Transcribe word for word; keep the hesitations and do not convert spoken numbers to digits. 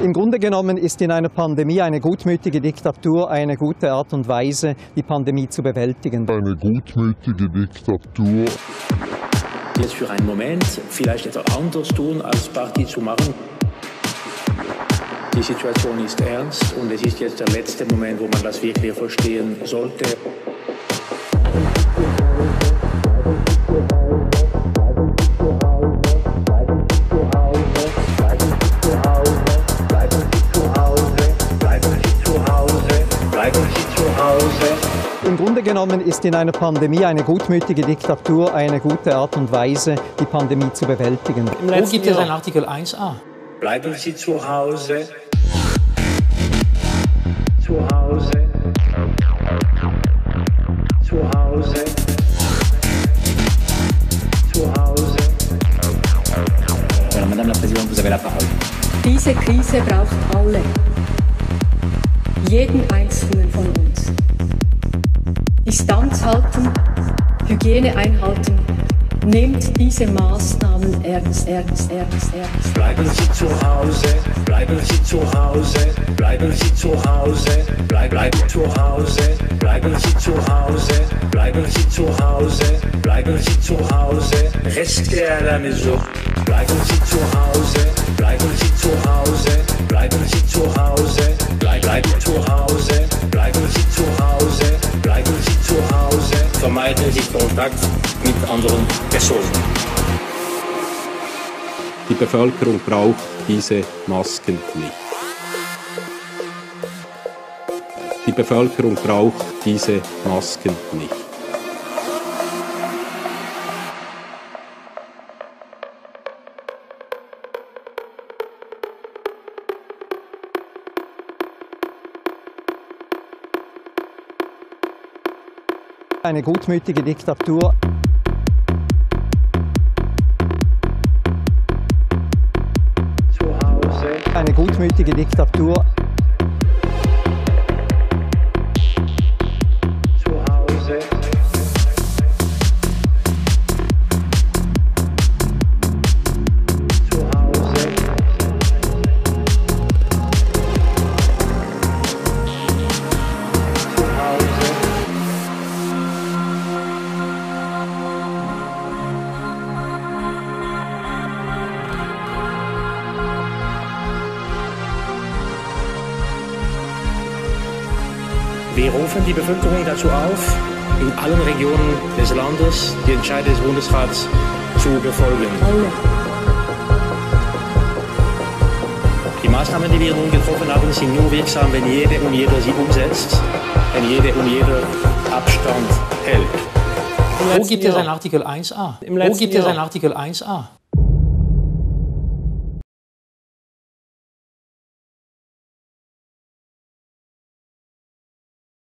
Im Grunde genommen ist in einer Pandemie eine gutmütige Diktatur eine gute Art und Weise, die Pandemie zu bewältigen. Eine gutmütige Diktatur. Jetzt für einen Moment vielleicht etwas anders tun, als Party zu machen. Die Situation ist ernst und es ist jetzt der letzte Moment, wo man das wirklich verstehen sollte. Im Grunde genommen ist in einer Pandemie eine gutmütige Diktatur eine gute Art und Weise, die Pandemie zu bewältigen. Wo gibt es ein Artikel eins a? Bleiben Sie zu Hause. Zu Hause. Zu Hause. Zu Hause. Voilà, Madame la Présidente, vous avez la parole. Diese Krise braucht alle. Jeden Einzelnen von uns. Distanz halten, Hygiene einhalten. Nehmt diese Maßnahmen ernst, ernst, ernst, ernst. Bleiben Sie zu Hause, bleiben Sie zu Hause, bleiben Sie zu Hause, bleib, bleib zu Hause, bleiben Sie zu Hause, bleiben Sie zu Hause, bleiben Sie zu Hause, restez à la maison. Bleiben Sie zu Hause, bleiben Sie zu Hause, bleiben Sie zu Hause, bleib, bleib zu Hause, bleiben Sie zu Hause, bleiben Sie zu Hause. Vermeiden Sie Kontakt mit anderen Personen. Die Bevölkerung braucht diese Masken nicht. Die Bevölkerung braucht diese Masken nicht. Eine gutmütige Diktatur. Zu Hause. Eine gutmütige Diktatur. Zu Hause. Zu Hause. Zu Hause. Wir rufen die Bevölkerung dazu auf, in allen Regionen des Landes die Entscheidung des Bundesrats zu befolgen. Die Maßnahmen, die wir nun getroffen haben, sind nur wirksam, wenn jede und jeder sie umsetzt, wenn jede und jeder Abstand hält. Wo gibt es ein Artikel eins a? Wo gibt es ein Artikel eins a?